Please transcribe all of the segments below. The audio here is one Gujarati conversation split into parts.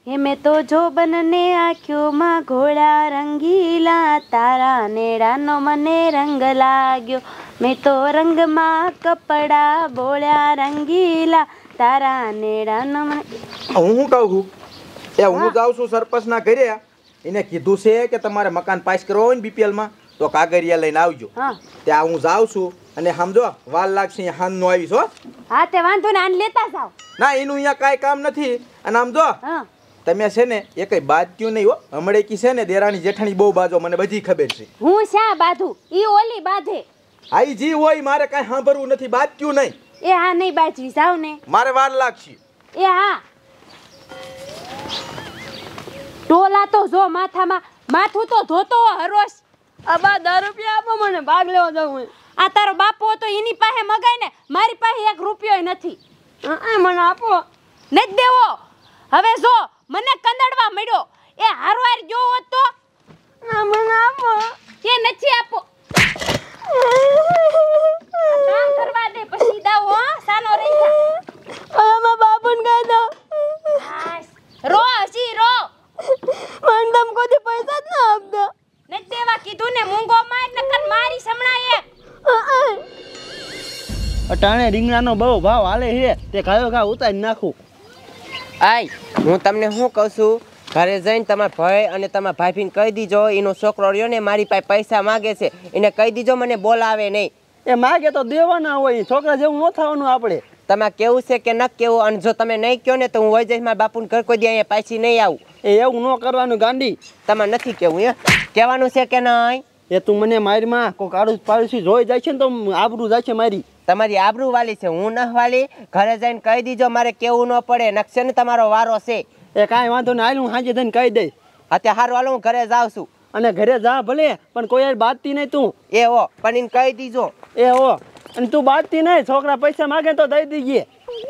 હે મેં તો જોબનને આંખોમાં ઘોડા રંગીલા, તારા નેડાનો મને રંગ લાગ્યો. મેં તો રંગમાં કપડા બોળ્યા રંગીલા, તારા નેડાનો મને. હું શું કહું છું એ હું જાઉં છું સરપંચના ઘરે. એને કીધું છે કે તમારે મકાન પાસ કરવો હોય ને બીપીએલમાં તો કાગળિયા લઈને આવજો. ત્યાં હું જાઉં છું અને સમજો વાર લાગશે હાન નો આવીશ હો. હા તે વાંધો ને આને લેતા જાવ. ના એનું અહીંયા કાંઈ કામ નથી. અને આમ જો તમે છે ને એ કઈ બાજ્યું નહીં હો. હમણેકી છે ને દેરાણી જેઠાણી બહુ બાજો, મને બધી ખબર છે. હું શા બાધું ઈ ઓલી બાધે. આઈ જી હોય મારે કાંઈ સાંભળવું નથી, બાજ્યું નહીં. એ હા નહીં બાજવી જાવ ને. મારે વાર લાગશે. એ હા ટોલા તો જો માથામાં માથું તો ધોતો હરોશ. અબા 10 રૂપિયા આપો મને, ભાગ લેવા જાઉં. આ તારો બાપો તો એની પાસે મગાય ને, મારી પાસે 1 રૂપિયો નથી. મને આપો. નથી દેવો. હવે જો મને કંદડવા મળ્યો એ હારવાર ગયો હોત તો મને આપો. એ નથી આપો. કામ કરવા દે પછી દાવ હો. સાનો રહી જા. આમાં બાપુને કહી દો. રો હસી રો. મને તમ કોઈ પૈસા જ ના આપતો. નથી દેવા કીધું ને. મૂંગો માર નકર મારી સમણાય. અટાણે રીંગણાનો બહુ ભાવ હાલે છે, તે કાયો કા ઉતારી નાખું. આય હું તમને શું કહું છું, ઘરે જઈને તમારા ભાઈ અને તમારા ભાભીને કહી દીજો એનો છોકરો રહ્યો ને મારી પાસે પૈસા માગે છે, એને કહી દીજો મને બોલાવે નહીં. એ માગે તો દેવાના હોય, છોકરા જેવું ન થવાનું આપણે. તમારે કેવું છે કે ન કેવું, અને જો તમે નહીં કહો ને તો હું વહી જઈશ મારા બાપુને ઘર કોઈ દી અહીંયા પાછી નહીં આવું. એ એવું ન કરવાનું ગાંડી. તમારે નથી કેવું એ કહેવાનું છે કે નહીં? એ તું મને મારીમાં કોઈ કાળું પાડોશી જોઈ જાય છે ને તો આબરૂ જાય છે મારી. તમારી આબરૂ વાલી છે, હું ન વાલી. ઘરે જઈને કહી દીજો મારે કેવું ન પડે, નકશે ને તમારો વારો છે. એ કાંઈ વાંધો નહીં, હાલ હું સાંજે થઈને કહી દઈશ. અત્યારે હારું હાલો હું ઘરે જાઉં છું. અને ઘરે જા ભલે, પણ કોઈ યાર બાજતી નહીં તું. એ હો પણ એને કહી દીજો. એ હો અને તું બાજતી નહીં, છોકરા પૈસા માગે તો દઈ દીજે.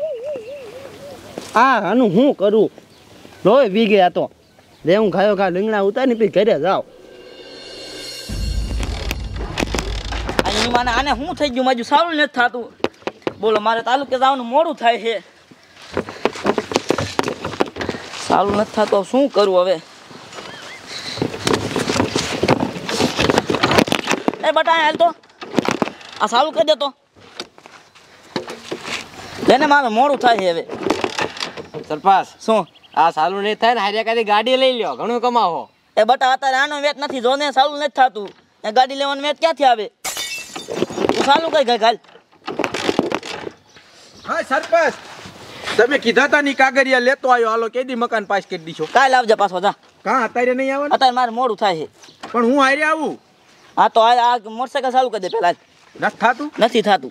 હા આનું હું કરું લોહી વીગે. આ તો રે હું ખાયો ખા રીંગણા ઉતારી પછી ઘરે જાવ. આને શું થઈ ગયું? માજુ સારું નથી થતું. બોલો મારે તાલુકે જવાનું મોડું થાય છે. સારું નથી થતું, શું કરું હવે? એ બટા હાલ તો આ સારું કરી દેતો. લેને મારે મોડું થાય છે હવે. સરપાસ શું આ સારું નહીં થાય ને હારે કાંઈ ગાડી લઈ લ્યો, ઘણું કમાવો. એ બટા અત્યારે આનો વેચ નથી, જો ને સારું નથી થતું. એ ગાડી લેવાનું વેચ ક્યાંથી આવે? તું સારું કઈ ગઈ ગાલ. હા સરપંચ, તમે કીધા તા ની કાગળિયા લેતો આવ્યો. હાલો કેદી મકાન પાસ કરી દીશો. કાલ આવજે પાછો જા. કાં અત્યારે નહીં આવવાનું? અત્યારે મારે મોડું થાય છે. પણ હું હારે આવું. હા તો આ મોટરસાઇકલ ચાલુ કરી દે પેલા. નથી થાતું? નથી થતું.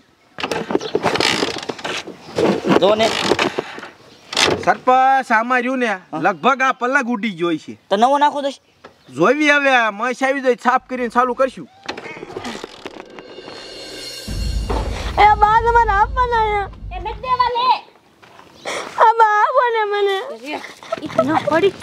જો ને સરપંચ આમાં રહ્યું ને લગભગ આ પલગ ઉડી ગયો છે. તો નવો નાખો દઈશ. જોઈવી હવે મસ આવી જાય, સાફ કરીને ચાલુ કરશું. એ બા મને આપવાના. એ નથી દેવા લે. આ બા આપો ને મને. ઈ ન પડી.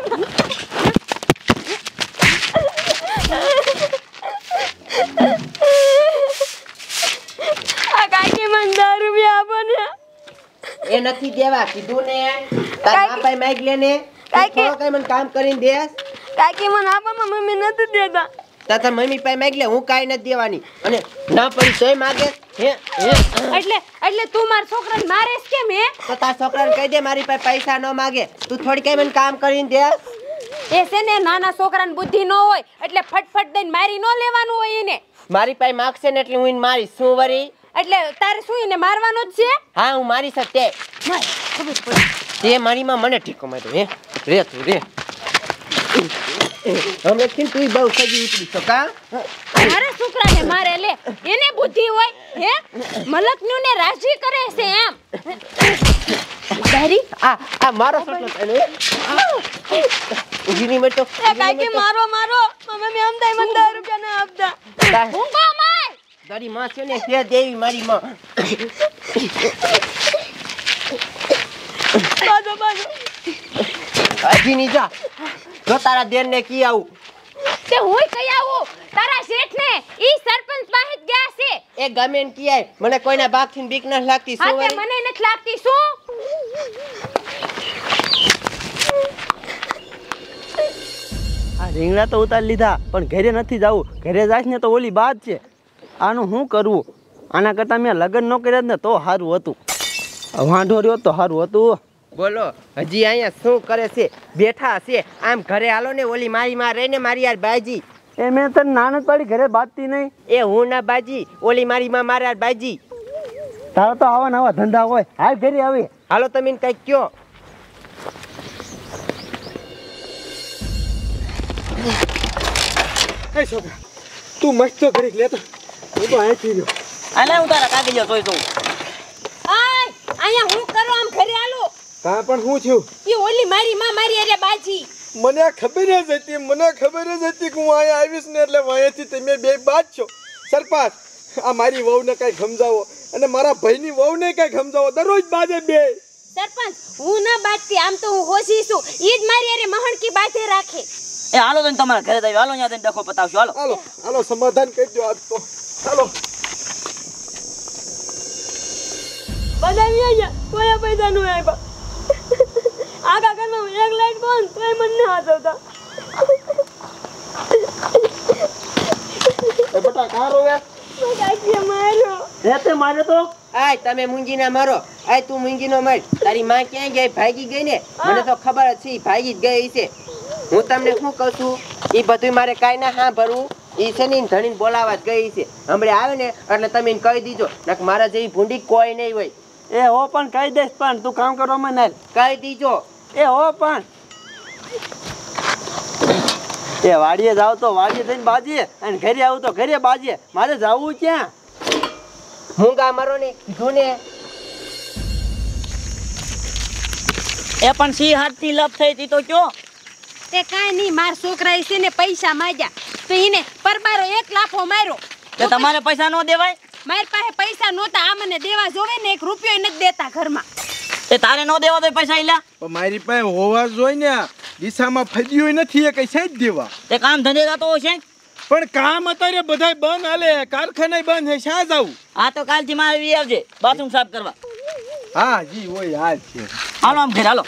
આ કાકી મને 10 રૂપિયા આપો ને. એ નથી દેવા કીધું ને. તારા બાપાએ માગ લે ને. કાકી કઈ મને કામ કરીને દેસ. કાકી મને આપો, મમ્મી નથી દેતા. તારા મમ્મી પાસે માગ લે, હું કાઈ નથી દેવાની. અને ના પડી તોય માગે. હે એટલે તું મારા છોકરાને મારેસ કેમ હે? તો તારા છોકરાને કહી દે મારી પાસે પૈસા ન માગે. તું થોડી કઈ મને કામ કરીને દેસ. એ છે ને નાના છોકરાને બુદ્ધિ ન હોય એટલે ફટફટ દઈને મારી ન લેવાનું હોય એને. મારી પાસે માગશે ને એટલે હું એને મારીશ. શું વરી? એટલે તારે શું એને મારવાનો જ છે? હા હું મારી શકતે. ખબર પડી. તે મારી માં મને ઠીકો માર્યો. હે રે તું રે. હમણાં થી તું બહુ સજી ઉતરી છો કા? મારા છોકરાને મારે લે. એને બુદ્ધિ હોય હે? મલકનું ને રાજી કરે છે એમ. તારી આ મારો છોકરો છે. ઉજીની મેં તો કાકી મારો મમ્મી આમ થાય મને 10 રૂપિયા ના આપતા. હું કો માર. તારી માં છે ને તે દેવી મારી માં. બાજો હજી ની જા. જો તારા દેર ને કી આવું તે હું કઈ આવું? તારા શેઠ ને ઈ સરપંચ પાસે જ ગયા છે. એ ગમે ને કી આય, મને કોઈના બાપ થી બીક ન લાગતી. હા શું તે વળી? મને નથી લાગતી. શું રીંગણા તો ઉતારી લીધા પણ ઘરે નથી જવું. ઘરે જાય ને તો ઓલી બાદ છે. આનું શું કરવું? આના કરતાં મેં લગ્ન ન કર્યા ને તો સારું હતું. વાંઢો રહ્યો તો સારું હતું. બોલો હજી અહીંયા શું કરે છે? બેઠા છે. આમ ઘરે હાલો ને, ઓલી મારી માં રહીને મારી યાર બાજી. એ મેં તને નાનક પાડી ઘરે બાજતી નહીં. એ હું ના બાજી, ઓલી મારી માં મારા બાજી. તારો તો આવા નવા ધંધા હોય. હાલ ઘરે આવી. હાલો તમે કઈક કયો. એ છોકરા તું મસ્ત તો ઘડીક લેતો, હું તો અહીંથી રહ્યો. આને હું તારા કાકી જો જોઈ દઉં. અહીંયા હું કરો આમ ઘરે આલો. કાં પણ શું થયું? ઈ ઓલી મારી માં મારી અરે બાજી. મને ખબર જ હતી, મને ખબર જ હતી કે હું અહીંયા આવીશ ને એટલે અહીંયાથી તમે બે બાદ છો. સરપંચ આ મારી વહુને કઈ સમજાવો અને મારા ભાઈની વહુને કઈ સમજાવો. દરરોજ બાજે બે. સરપંચ હું ના બાજતી, આમ તો હું હોશી છું. ઈ જ મારી અરે મહણકી બાજે રાખે. એ હાલો તો તમારા ઘરે જઈએ. હાલો ત્યાં ડખો પતાવશું. હાલો હાલો હાલો સમાધાન કરજો આજ તો. હાલો બધાવી આયા કોઈ પૈસા નો આપ્યા. આખા ઘરમાં એક લાઈટ બંધ તોય મને ના આવતા. એ બેટા કાં રોવે? કાકીએ માર્યો. તે મારે તો આય તમે મૂંગી ના મારો. આય તું મૂંગી નો માર. તારી માં ક્યાં ગઈ? ભાગી ગઈ ને? મને તો ખબર જ છે ભાગી જ ગઈ છે. હું તમને શું કહું છું, એ બધું મારે કાંઈ ના સાંભળવું. એ છે ને ધણીને બોલાવા જ ગઈ છે. હમણાં આવે ને એટલે તમે એને કહી દીજો. નક મારા જેવી ભૂંડી કોઈ નહીં હોય. એ હો પણ કહી દઈશ, પણ તું કામ કરવામાં ના. કહી દીજો. એ હો પણ એ વાડીએ જાવ તો વાડીએ થઈને બાજીએ અને ઘરે આવું તો ઘરે બાજીએ. મારે જવું ક્યાં? મૂંગા મારો ને કીધું ને. એ પણ સી હાથથી લપ થઈ હતી તો કયો? તે કાંઈ નહીં, માર છોકરા છે ને પૈસા માંગ્યા તો એને પરબારો 1 લાફો માર્યો. તે તમારે પૈસા ન દેવાય? મારી પાસે પૈસા નહોતા, આ મને દેવા જોવે ને 1 રૂપિયો નથી દેતા ઘરમાં. તે તારે ન દેવા તો પૈસા ઈલા? પણ મારી પાસે હોવા જોઈ ને. દિશામાં ફદ્યું નથી એ કઈ સાઈડ દેવા. તે કામ ધંધે જતો હશે. પણ કામ અત્યારે બધાય બંધ હાલે, કારખાના બંધ હે. શા જાવું? આ તો કાલથી મારે આવી આવજે બાથરૂમ સાફ કરવા. હા જી હોય આ જ છે. હાલો આમ ઘરે હાલો.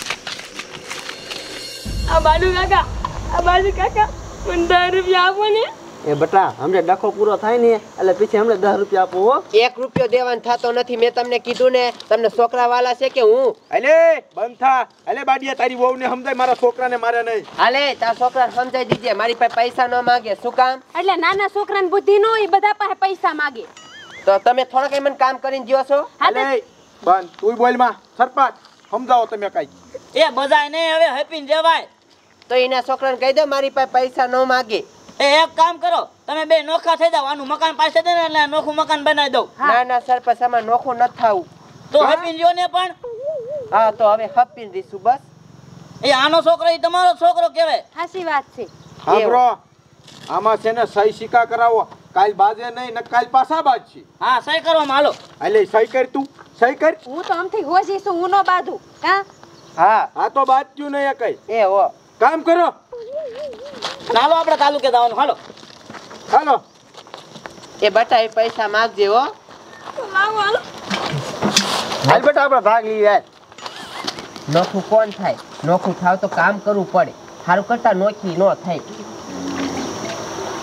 આ બાજુ કાકા મને 10 રૂપિયા આપો ને. એ બટા હમણે ડખો પૂરો થાય ને એટલે પછી હમણે 10 રૂપિયા આપો. હો 1 રૂપિયો દેવાનો થતો નથી. મેં તમને કીધું ને, તમને છોકરા વાલા છે કે હું? અલે બંધ થા. અલે બાડિયા તારી વહુને સમજાય, મારા છોકરાને મારે નહીં. હાલે તાર છોકરા સમજાઈ દીજે. મારી પાસે પૈસા ન માંગે. શું કામ? એટલે નાના છોકરાને બુદ્ધિ ન હોય, બધા પાસે પૈસા માંગે. તો તમે થોડા કઈ મને કામ કરીને દ્યો છો? અલે બંધ તું બોલ માં. સરપંચ સમજાવો તમે કઈ. એ બધાય નહીં હવે હેપી ને જવાય. તો એના છોકરાને કહી દે મારી પાસે પૈસા ન માંગે. એ એક કામ કરો, તમે બે નોખા થઈ જાવ. આનું મકાન પાસે દે ને એટલે નોખું મકાન બનાવી દઉં. ના ના સરપંચ આમાં નોખું ન થાવું. તો હેપી જો ને પણ. હા તો હવે હપીને રીશું બસ. એ આનો છોકરો એ તમારો છોકરો કહેવાય. સાચી વાત છે. હા બ્રો આમાં છે ને સહી સિક્કા કરાવો. કાલ બાજે નહીં ને કાલ પાછા બાજ છે. હા સહી કરવામાં હાલો. અલે સહી કર તું, સહી કર. હું તો આમથી હોશી છું, હું નો બાંધું. કા હા આ તો બાજ્યું નહીં કઈ. એ હો કામ કરો. ચાલો આપણે તાલુકે જવાનું. હાલો હાલો. એ બટા એ પૈસા માંગજે હો. હાલ બેટા આપણે ભાગ લઈએ યાર. નોખું કોણ થાય? નોખું થાવ તો કામ કરવું પડે. સારું કરતા નોખી ન થાય.